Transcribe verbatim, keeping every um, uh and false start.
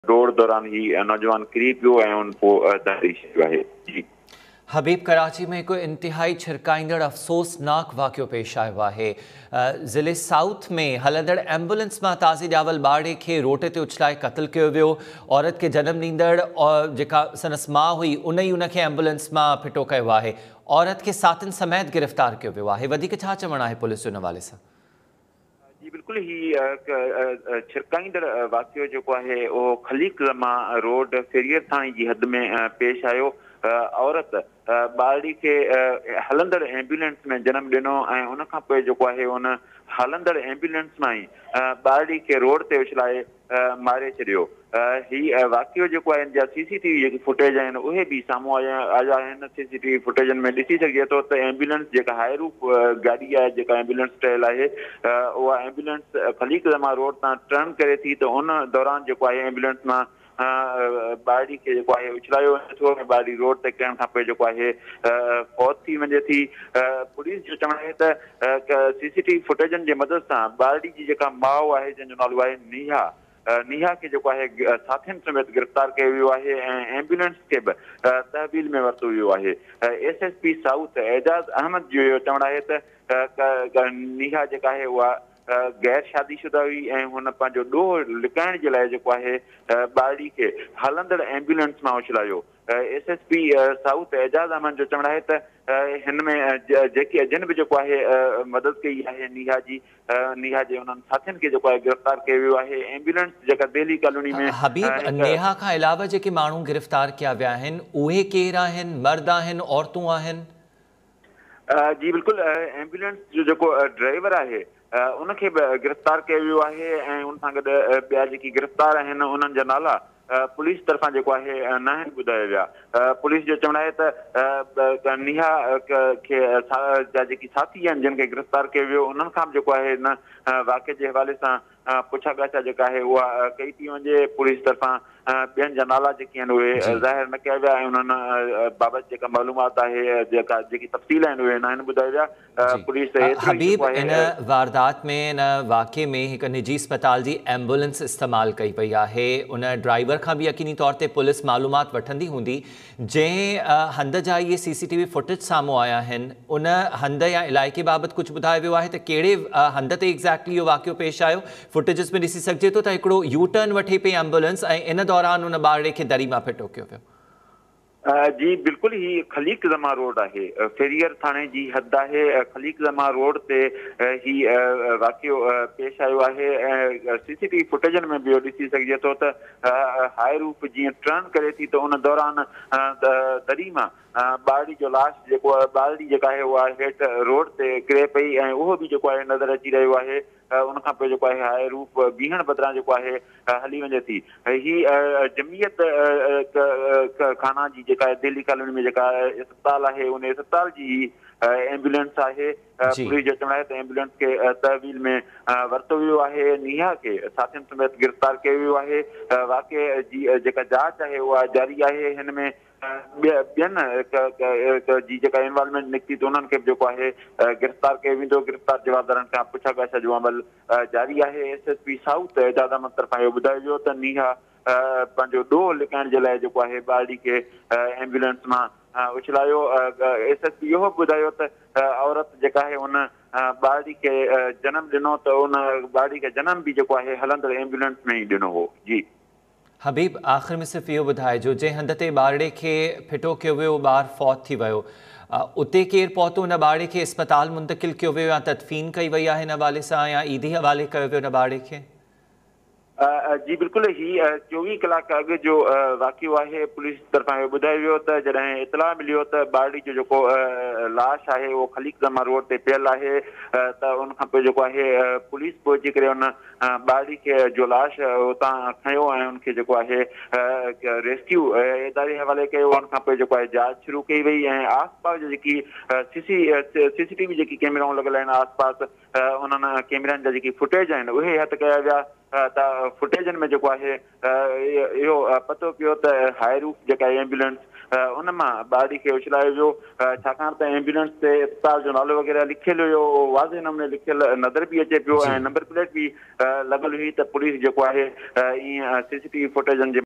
दौड़ दौरान ही नौजवान किरी पियो ऐं उन पोइ दहरी छॾियो आहे। जी हबीब, कराची में को इंतहाई छिरकाईंदड़ अफ़सोसनाक वाक़ियो पेश आयो आहे। ज़िले साउथ में हलंदड़ एम्बुलेंस में ताज़ी ॼावल ॿारड़े के रोड ते उछलाए क़त्ल कियो वियो। औरत के जन्म ॾींदड़ और जेका संदसि माउ हुई उन ई उनखे एम्बुलेंस में फिटो कयो आहे। औरत के साथियुनि समेत गिरफ़्तार कियो वियो आहे। वधीक छा चवणु आहे पुलिस जो इन हवाले सां? जी बिल्कुल ही छिरकाईंदड़ वाक़ियो जेको आहे उहो खलीक़मा रोड फेरियर थाणे जी हद में पेश आयो। औरत ॿारड़ी के हलंदड़ एम्बुलेंस में जनम ॾिनो ऐं उन खां पोइ जेको आहे उन हलंदड़ एम्बुलेंस मां ई ॿारड़ी के रोड ते उछलाए मारे छॾियो। ही वाक़ियो जेको आहे जा सीसीटीवी जेकी फुटेज आहिनि उहे बि साम्हूं आया आया आहिनि। सीसीटीवी फुटेजनि में ॾिसी सघिजे थो त एम्बुलेंस जेका हायरूफ गाॾी आहे जेका एम्बुलेंस ठहियल आहे उहा एम्बुलेंस खलीक़मा रोड तां टर्न करे थी त उन दौरान जेको आहे एम्बुलेंस मां ॿारड़ी खे जेको आहे उछलायो वञे थो ऐं ॿारड़ी रोड ते किरण खां पोइ जेको आहे फौत थी वञे थी। पुलिस जो चवणु आहे त सीसीटीवी फुटेजनि जे मदद सां ॿारड़ी जी जेका माउ आहे जंहिंजो नालो आहे नीहा नीहा के जेको आहे साथियुनि समेत गिरफ़्तार कयो वियो आहे ऐं एम्बुलेंस खे बि तहवील में वरितो वियो आहे। S S P South Ejaz Ahmed जो चवणु आहे त नीहा जेका आहे उहा गैर शादीशुदा हुई ऐं हुन पंहिंजो ॾोह लिकाइण जे लाइ जेको आहे ॿारड़ी खे हलंदड़ एम्बुलेंस मां उछलायो। S S P South Ejaz Ahmed जो चवणु आहे त हिन में जेके जिन बि जेको आहे मदद कई आहे नीहा जी नीहा जे उन्हनि साथियुनि खे जेको आहे गिरफ़्तार कयो वियो आहे। एम्बुलेंस जेका दिल्ली कॉलोनी में हबीब, नेहा खां अलावा जेके माण्हू गिरफ़्तार कया विया आहिनि उहे केरु आहिनि? मर्द आहिनि, औरतूं आहिनि? जी बिल्कुलु, एम्बुलेंस जो जेको ड्राइवर आहे उनखे बि गिरफ़्तार कयो वियो आहे ऐं उन सां गॾु ॿिया जेकी गिरफ़्तार आहिनि उन्हनि जा नाला पुलिस तरफ़ां जेको आहे न आहिनि ॿुधाया विया। पुलिस जो चवणु आहे त नीहा खे जा जेकी साथी आहिनि जिन खे गिरफ़्तार कयो वियो उन्हनि खां बि जेको आहे हिन वाक़े जे हवाले सां पुछा ॻाछा जेका आहे उहा कई थी वञे। पुलिस तरफ़ां ॿियनि जा नाला जेके आहिनि उहे ज़ाहिर न कया विया ऐं उन्हनि बाबति जेका मालूमात आहे जेका जेकी तफ़सील आहिनि उहे न आहिनि ॿुधाया विया। पुलिस हबीब, इन वारदात में इन वाक़े में हिकु निजी अस्पताल जी एम्बुलेंस इस्तेमालु कई पई आहे। उन ड्राइवर खां बि यकीनी तौर ते पुलिस मालूमात वठंदी हूंदी। जंहिं हंध जा इहे C C T V footage साम्हूं आया आहिनि उन हंध या इलाइक़े बाबति कुझु ॿुधायो वियो आहे त कहिड़े हंध ते एग्ज़ैक्टली इहो वाक़ियो पेश आयो? फुटेजिस में ॾिसी सघिजे थो त हिकिड़ो यू टर्न वठे पई एम्बुलेंस ऐं इन दौरान उन ॿारड़े खे दरी मां फिटो कयो वियो। जी बिल्कुल ही खलीक़मा रोड आहे, फेरियर थाणे जी हद आहे। खलीक़मा रोड ते ही वाक़ियो पेश आयो आहे ऐं सीसीटीवी फुटेजनि में बि ॾिसी सघिजे थो त हाई रूफ जीअं टर्न करे थी त उन दौरान दरी मां ॿारड़ी जो लाश जेको आहे ॿारड़ी जेका आहे उहा हेठि रोड ते किरे पई ऐं उहो बि जेको आहे नज़र अची रहियो आहे। उन खां पोइ जेको आहे हाई रूफ बीहण बदिरां जेको आहे हली वञे थी। ही जमियत खाना जी जेका आहे दिल्ली कॉलोनी में जेका अस्पताल आहे उन अस्पताल जी एम्बुलेंस आहे। पुलिस जो चवणु आहे त एम्बुलेंस खे तहवील में वरितो वियो आहे। नीहा खे साथियुनि समेत गिरफ़्तार कयो वियो आहे। वाक़े जी जेका जांच आहे उहा जारी आहे। हिन में ॿियनि जी जेका इन्वॉल्वमेंट निकिती त उन्हनि खे बि जेको आहे गिरफ़्तार कयो वेंदो। गिरफ़्तार जवाबदारनि खां पुछा ॻाछा जो अमल जारी आहे। S S P South Ejaz Ahmed तरफ़ां इहो ॿुधायो वियो त नीहा पंहिंजो ॾोह लिकाइण जे लाइ जेको आहे ॿारड़ी खे एम्बुलेंस मां उछलायो। एस एस पी इहो ॿुधायो त औरत जेका आहे उन ॿारड़ी खे जनम ॾिनो त उन ॿारड़ी खे जनम बि जेको आहे हलंदड़ एम्बुलेंस में ई ॾिनो हो। जी हबीब, आख़िर में सिर्फ़ु इहो ॿुधाइजो जंहिं हंध ते ॿारड़े खे फिटो कयो वियो ॿारु फौत थी वियो उते केरु पहुतो उन ॿारड़े खे अस्पताल मुंतक़िल कयो वियो या तदफ़ीन कई वई आहे हिन हवाले सां या ईदी हवाले कयो वियो उन ॿारड़े खे? जी बिल्कुलु, ही चोवीह कलाक अॻु जो वाक़ियो आहे। पुलिस तरफ़ां इहो ॿुधायो वियो त जॾहिं इतलाह मिलियो त ॿारड़ी जो जेको लाश आहे उहो खलीक़मा रोड ते पियल आहे त उन खां पोइ जेको आहे पुलिस पहुची करे उन ॿारड़ी खे जो लाश उतां खयो ऐं उनखे जेको आहे रेस्क्यू इदारे हवाले कयो। उन खां पोइ जेको आहे जांच शुरू कई वई ऐं आसपास जेकी सीसी सीसीटीवी जेकी कैमराऊं लॻल आहिनि आसपास उन्हनि कैमरनि जा जेकी फुटेज आहिनि उहे हथु कया विया त फुटेजनि में जेको आहे इहो पतो पियो त हाई रूफ जेका एम्बुलेंस उन मां ॿारड़ी खे उछलायो वियो, छाकाणि त एम्बुलेंस ते इस्पताल जो नालो वग़ैरह लिखियलु हुयो, वाज़े नमूने लिखियलु नज़र बि अचे पियो ऐं नंबर प्लेट बि लॻल हुई। त पुलिस जेको आहे ईअं सीसीटीवी फुटेजनि जे